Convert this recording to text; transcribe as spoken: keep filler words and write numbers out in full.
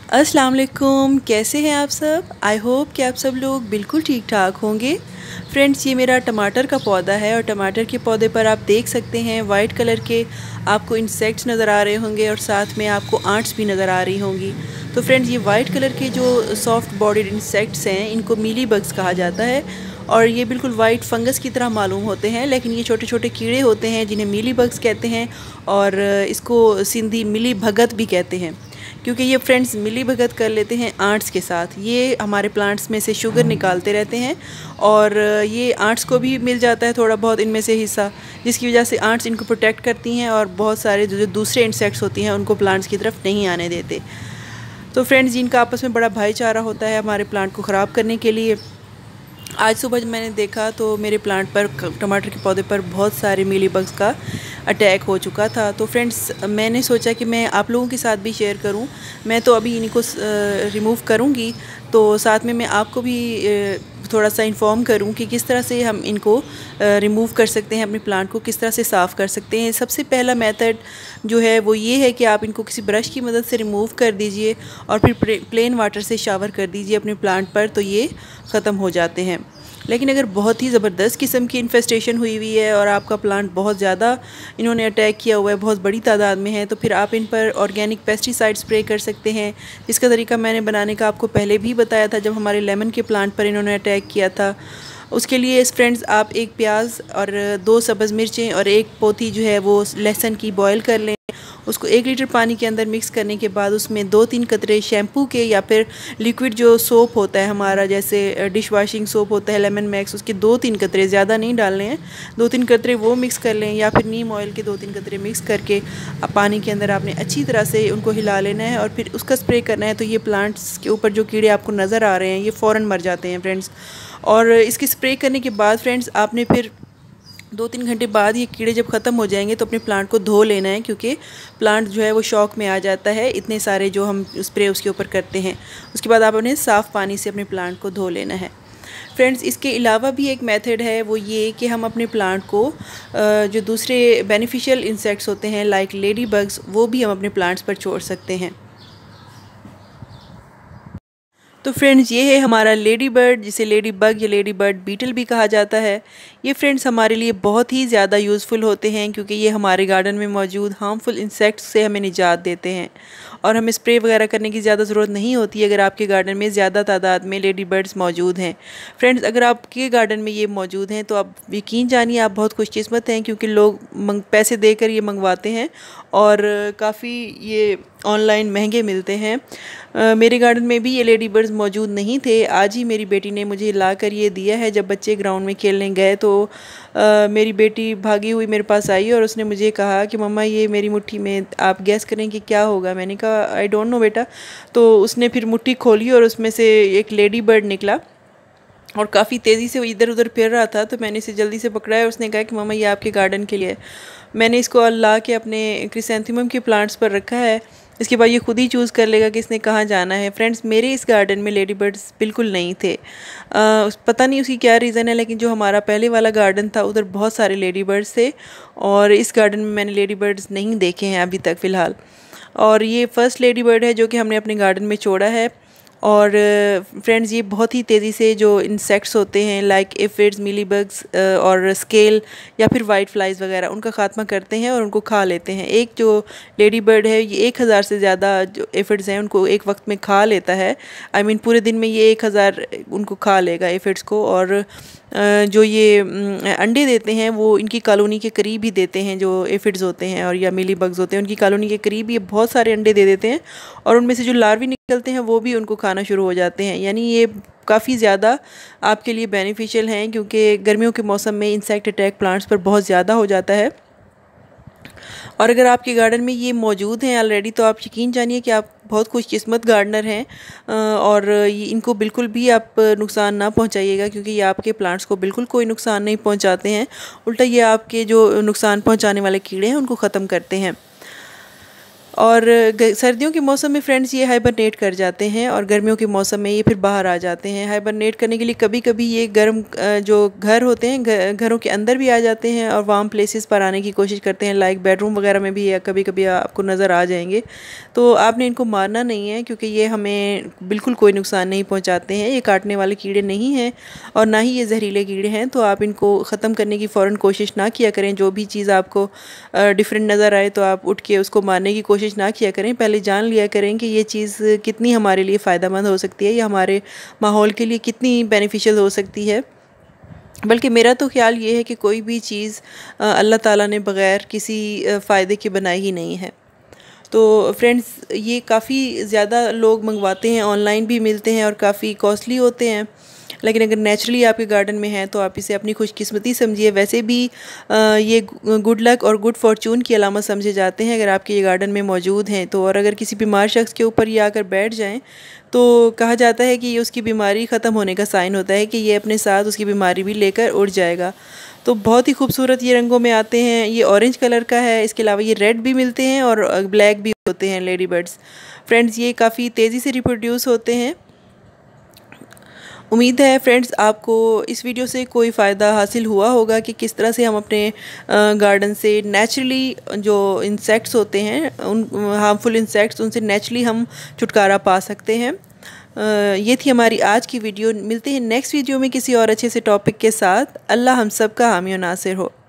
अस्सलाम वालेकुम, कैसे हैं आप सब। आई होप कि आप सब लोग बिल्कुल ठीक ठाक होंगे। फ्रेंड्स, ये मेरा टमाटर का पौधा है और टमाटर के पौधे पर आप देख सकते हैं वाइट कलर के आपको इंसेक्ट्स नज़र आ रहे होंगे और साथ में आपको आंट्स भी नज़र आ रही होंगी। तो फ्रेंड्स, ये वाइट कलर के जो सॉफ्ट बॉडीड इंसेक्ट्स हैं इनको मीली बग्स कहा जाता है और ये बिल्कुल वाइट फंगस की तरह मालूम होते हैं, लेकिन ये छोटे छोटे कीड़े होते हैं जिन्हें मीली बग्स कहते हैं और इसको सिंधी मिली भगत भी कहते हैं, क्योंकि ये फ्रेंड्स मिली भगत कर लेते हैं आंट्स के साथ। ये हमारे प्लांट्स में से शुगर निकालते रहते हैं और ये आंट्स को भी मिल जाता है थोड़ा बहुत इनमें से हिस्सा, जिसकी वजह से आंट्स इनको प्रोटेक्ट करती हैं और बहुत सारे जो दूसरे इंसेक्ट्स होती हैं उनको प्लांट्स की तरफ नहीं आने देते। तो फ्रेंड्स, जिनका आपस में बड़ा भाईचारा होता है हमारे प्लांट को ख़राब करने के लिए। आज सुबह जब मैंने देखा तो मेरे प्लांट पर, टमाटर के पौधे पर बहुत सारे मीली बग्स का अटैक हो चुका था। तो फ्रेंड्स, मैंने सोचा कि मैं आप लोगों के साथ भी शेयर करूं। मैं तो अभी इनको रिमूव करूंगी, तो साथ में मैं आपको भी थोड़ा सा इन्फॉर्म करूं कि किस तरह से हम इनको रिमूव कर सकते हैं, अपने प्लांट को किस तरह से साफ़ कर सकते हैं। सबसे पहला मेथड जो है वो ये है कि आप इनको किसी ब्रश की मदद से रिमूव कर दीजिए और फिर प्लेन वाटर से शावर कर दीजिए अपने प्लांट पर, तो ये ख़त्म हो जाते हैं। लेकिन अगर बहुत ही ज़बरदस्त किस्म की इन्फेस्टेशन हुई हुई है और आपका प्लांट बहुत ज़्यादा इन्होंने अटैक किया हुआ है, बहुत बड़ी तादाद में है, तो फिर आप इन पर ऑर्गेनिक पेस्टिसाइड स्प्रे कर सकते हैं। इसका तरीका मैंने बनाने का आपको पहले भी बताया था जब हमारे लेमन के प्लांट पर इन्होंने अटैक किया था। उसके लिए फ्रेंड्स, आप एक प्याज और दो सब्ज़ मिर्चें और एक पोथी जो है वो लहसुन की बॉयल कर लें। उसको एक लीटर पानी के अंदर मिक्स करने के बाद उसमें दो तीन कतरे शैम्पू के या फिर लिक्विड जो सोप होता है हमारा, जैसे डिश वॉशिंग सोप होता है लेमन मैक्स, उसके दो तीन कतरे, ज़्यादा नहीं डालने हैं, दो तीन कतरे वो मिक्स कर लें, या फिर नीम ऑयल के दो तीन कतरे मिक्स करके अब पानी के अंदर आपने अच्छी तरह से उनको हिला लेना है और फिर उसका स्प्रे करना है। तो ये प्लांट्स के ऊपर जो कीड़े आपको नज़र आ रहे हैं ये फ़ौरन मर जाते हैं फ्रेंड्स। और इसकी स्प्रे करने के बाद फ्रेंड्स, आपने फिर दो तीन घंटे बाद ये कीड़े जब ख़त्म हो जाएंगे तो अपने प्लांट को धो लेना है, क्योंकि प्लांट जो है वो शॉक में आ जाता है इतने सारे जो हम स्प्रे उसके ऊपर करते हैं। उसके बाद आपने साफ़ पानी से अपने प्लांट को धो लेना है। फ्रेंड्स, इसके अलावा भी एक मेथड है, वो ये कि हम अपने प्लांट को जो दूसरे बेनिफिशियल इंसेक्ट्स होते हैं लाइक लेडी बग्स, वो भी हम अपने प्लांट्स पर छोड़ सकते हैं। तो फ्रेंड्स, ये है हमारा लेडी बर्ड, जिसे लेडी बग या लेडी बर्ड बीटल भी कहा जाता है। ये फ्रेंड्स हमारे लिए बहुत ही ज़्यादा यूज़फुल होते हैं, क्योंकि ये हमारे गार्डन में मौजूद हार्मफुल इंसेक्ट्स से हमें निजात देते हैं और हमें स्प्रे वगैरह करने की ज़्यादा ज़रूरत नहीं होती अगर आपके गार्डन में ज़्यादा तादाद में लेडी बर्ड्स मौजूद हैं। फ्रेंड्स, अगर आपके गार्डन में ये मौजूद हैं तो आप यकीन जानिए आप बहुत खुशकिस्मत हैं, क्योंकि लोग मंग पैसे देकर ये मंगवाते हैं और काफ़ी ये ऑनलाइन महंगे मिलते हैं। uh, मेरे गार्डन में भी ये लेडी बर्ड्स मौजूद नहीं थे। आज ही मेरी बेटी ने मुझे ला कर ये दिया है। जब बच्चे ग्राउंड में खेलने गए तो uh, मेरी बेटी भागी हुई मेरे पास आई और उसने मुझे कहा कि मम्मा ये मेरी मुट्ठी में, आप गैस करें कि क्या होगा। मैंने कहा आई डोंट नो बेटा। तो उसने फिर मुट्ठी खोली और उसमें से एक लेडी बर्ड निकला और काफ़ी तेज़ी से वो इधर उधर फिर रहा था। तो मैंने इसे जल्दी से पकड़ा है। उसने कहा कि मम्मा ये आपके गार्डन के लिए। मैंने इसको ला के अपने क्रिसैंथेमम के प्लांट्स पर रखा है। इसके बाद ये खुद ही चूज़ कर लेगा कि इसने कहाँ जाना है। फ्रेंड्स, मेरे इस गार्डन में लेडी बर्ड्स बिल्कुल नहीं थे। आ, पता नहीं उसकी क्या रीज़न है, लेकिन जो हमारा पहले वाला गार्डन था उधर बहुत सारे लेडी बर्ड्स थे और इस गार्डन में मैंने लेडी बर्ड्स नहीं देखे हैं अभी तक फ़िलहाल। और ये फ़र्स्ट लेडी बर्ड है जो कि हमने अपने गार्डन में छोड़ा है। और फ्रेंड्स, ये बहुत ही तेज़ी से जो इंसेक्ट्स होते हैं लाइक एफिड्स, मिली बग्स और स्केल या फिर वाइट फ्लाइज वगैरह, उनका खात्मा करते हैं और उनको खा लेते हैं। एक जो लेडी बर्ड है ये एक हज़ार से ज़्यादा जो एफिड्स हैं उनको एक वक्त में खा लेता है। आई I मीन mean, पूरे दिन में ये एक हज़ार उनको खा लेगा एफिड्स को। और जो ये अंडे देते हैं वो इनकी कॉलोनी के करीब ही देते हैं। जो एफिड्स होते हैं और या मिली बग्स होते हैं उनकी कॉलोनी के करीब ये बहुत सारे अंडे दे देते हैं और उनमें से जो लार्वी निकलते हैं वो भी उनको खाना शुरू हो जाते हैं। यानी ये काफ़ी ज़्यादा आपके लिए बेनिफिशियल हैं, क्योंकि गर्मियों के मौसम में इंसेक्ट अटैक प्लांट्स पर बहुत ज़्यादा हो जाता है। और अगर आपके गार्डन में ये मौजूद हैं ऑलरेडी तो आप यकीन जानिए कि आप बहुत खुशकिस्मत गार्डनर हैं और ये इनको बिल्कुल भी आप नुकसान ना पहुंचाइएगा, क्योंकि ये आपके प्लांट्स को बिल्कुल कोई नुकसान नहीं पहुंचाते हैं। उल्टा ये आपके जो नुकसान पहुंचाने वाले कीड़े हैं उनको ख़त्म करते हैं। और सर्दियों के मौसम में फ्रेंड्स ये हाइबरनेट कर जाते हैं और गर्मियों के मौसम में ये फिर बाहर आ जाते हैं। हाइबरनेट करने के लिए कभी कभी ये गर्म जो घर होते हैं घरों के अंदर भी आ जाते हैं और वार्म प्लेसेस पर आने की कोशिश करते हैं, लाइक बेडरूम वगैरह में भी कभी कभी आपको नज़र आ जाएंगे। तो आपने इनको मारना नहीं है क्योंकि ये हमें बिल्कुल कोई नुकसान नहीं पहुँचाते हैं। ये काटने वाले कीड़े नहीं हैं और ना ही ये जहरीले कीड़े हैं। तो आप इनको ख़त्म करने की फ़ौरन कोशिश ना किया करें। जो भी चीज़ आपको डिफरेंट नज़र आए तो आप उठ के उसको मारने की कोशिश ना किया करें। पहले जान लिया करें कि ये चीज़ कितनी हमारे लिए फ़ायदेमंद हो सकती है या हमारे माहौल के लिए कितनी बेनिफिशियल हो सकती है। बल्कि मेरा तो ख्याल ये है कि कोई भी चीज़ अल्लाह ताला ने बग़ैर किसी फ़ायदे के बनाई ही नहीं है। तो फ्रेंड्स ये काफ़ी ज़्यादा लोग मंगवाते हैं, ऑनलाइन भी मिलते हैं और काफ़ी कॉस्टली होते हैं। लेकिन अगर नेचुरली आपके गार्डन में है तो आप इसे अपनी खुशकिस्मती समझिए। वैसे भी ये गुड लक और गुड फॉर्चून की अलामत समझे जाते हैं अगर आपके ये गार्डन में मौजूद हैं तो। और अगर किसी बीमार शख्स के ऊपर ये आकर बैठ जाएं तो कहा जाता है कि ये उसकी बीमारी ख़त्म होने का साइन होता है कि ये अपने साथ उसकी बीमारी भी लेकर उड़ जाएगा। तो बहुत ही खूबसूरत ये रंगों में आते हैं। ये ऑरेंज कलर का है, इसके अलावा ये रेड भी मिलते हैं और ब्लैक भी होते हैं लेडी बर्ड्स। फ्रेंड्स ये काफ़ी तेज़ी से रिप्रोड्यूस होते हैं। उम्मीद है फ्रेंड्स आपको इस वीडियो से कोई फ़ायदा हासिल हुआ होगा कि किस तरह से हम अपने गार्डन से नेचुरली जो इंसेक्ट्स होते हैं, उन हार्मफुल इंसेक्ट्स, उनसे नेचुरली हम छुटकारा पा सकते हैं। ये थी हमारी आज की वीडियो। मिलते हैं नेक्स्ट वीडियो में किसी और अच्छे से टॉपिक के साथ। अल्लाह हम सब का हामी और नासिर हो।